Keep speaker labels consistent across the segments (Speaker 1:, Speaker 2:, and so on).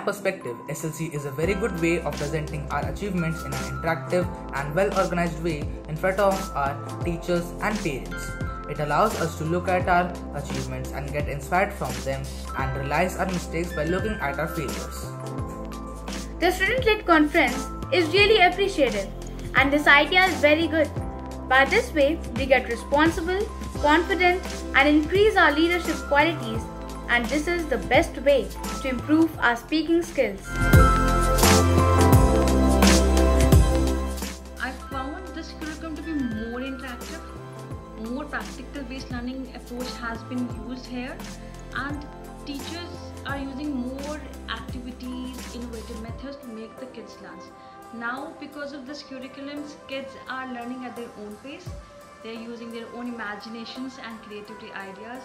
Speaker 1: perspective, SLC is a very good way of presenting our achievements in an interactive and well-organized way in front of our teachers and parents. It allows us to look at our achievements and get inspired from them and realize our mistakes by looking at our failures.
Speaker 2: The student-led conference is really appreciated and this idea is very good. By this way, we get responsible, confident and increase our leadership qualities, and this is the best way to improve our speaking skills.
Speaker 3: I found this curriculum to be more interactive, more practical-based learning approach has been used here, and teachers are using more activities, innovative methods to make the kids learn. Now, because of this curriculum, kids are learning at their own pace. They're using their own imaginations and creativity ideas.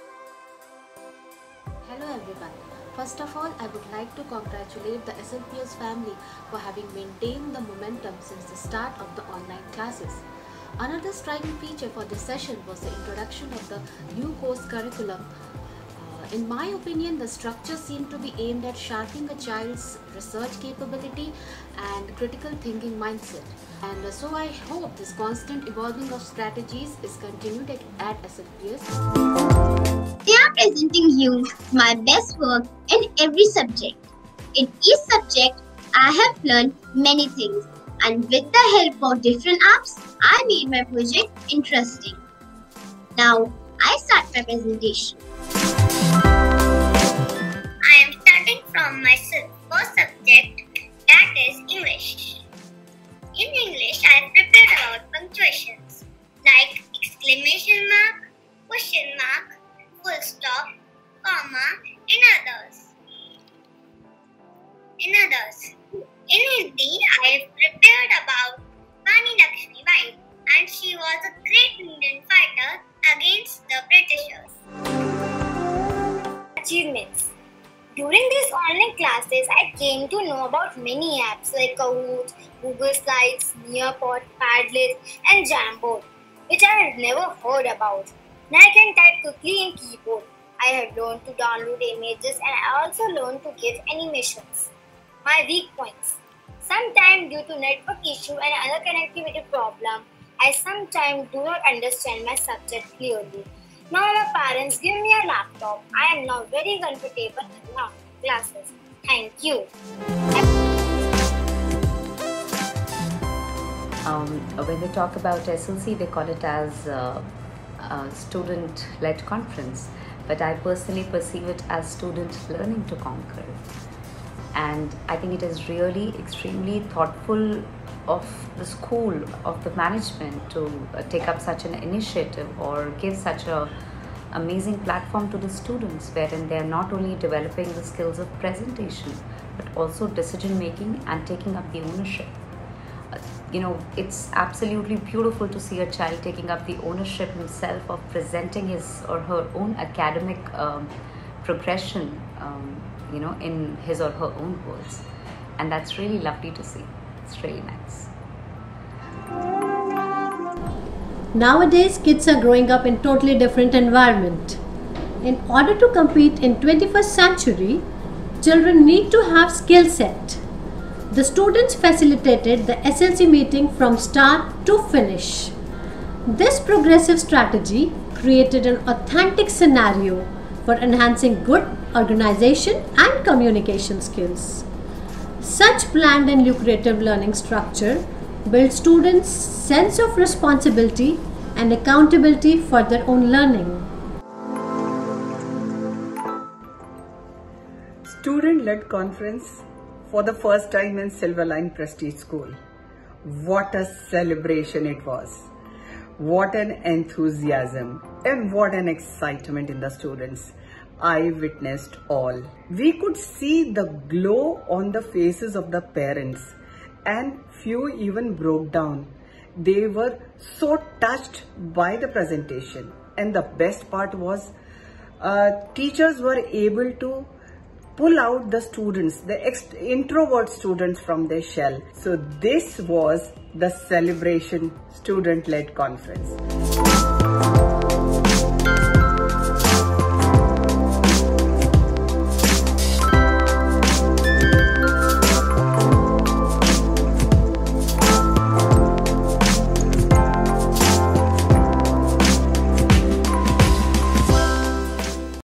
Speaker 4: Hello everyone. First of all, I would like to congratulate the SLPS family for having maintained the momentum since the start of the online classes. Another striking feature for this session was the introduction of the new course curriculum. In my opinion, the structure seemed to be aimed at sharpening a child's research capability and critical thinking mindset. And so I hope this constant evolving of strategies is continued at SLPS.
Speaker 5: They are presenting you my best work in every subject. In each subject, I have learned many things, and with the help of different apps, I made my project interesting. Now, I start my presentation. I am starting from my first subject, that is English. In English, I have prepared about punctuations like exclamation mark, question mark, full stop, comma, and others. In Hindi, I have prepared about Rani Lakshmi Bai, and she was a great Indian fighter against the Britishers. Achievements. During these online classes, I came to know about many apps like Kahoot, Google Slides, Nearpod, Padlet, and Jamboard, which I had never heard about. Now I can type quickly in keyboard. I have learned to download images and I also learned to give animations. My weak points. Sometimes due to network issue and other connectivity problem, I sometimes do not understand my subject clearly. Now my parents give me a laptop. I am now very comfortable in my classes. Thank you.
Speaker 6: When they talk about SLC, they call it as a student-led conference, but I personally perceive it as student learning to conquer. And I think it is really extremely thoughtful of the school, of the management to take up such an initiative or give such an amazing platform to the students, wherein they are not only developing the skills of presentation, but also decision making and taking up the ownership. It's absolutely beautiful to see a child taking up the ownership himself of presenting his or her own academic progression, in his or her own words. And that's really lovely to see. It's really nice.
Speaker 7: Nowadays, kids are growing up in totally different environment. In order to compete in 21st century, children need to have skill set. The students facilitated the SLC meeting from start to finish. This progressive strategy created an authentic scenario for enhancing good organization and communication skills. Such planned and lucrative learning structure builds students' sense of responsibility and accountability for their own learning.
Speaker 8: Student-led conference for the first time in Silverline Prestige School. What a celebration it was. What an enthusiasm and what an excitement in the students. I witnessed all. We could see the glow on the faces of the parents, and few even broke down. They were so touched by the presentation, and the best part was teachers were able to pull out the students, the introvert students from their shell. So this was the celebration student-led conference.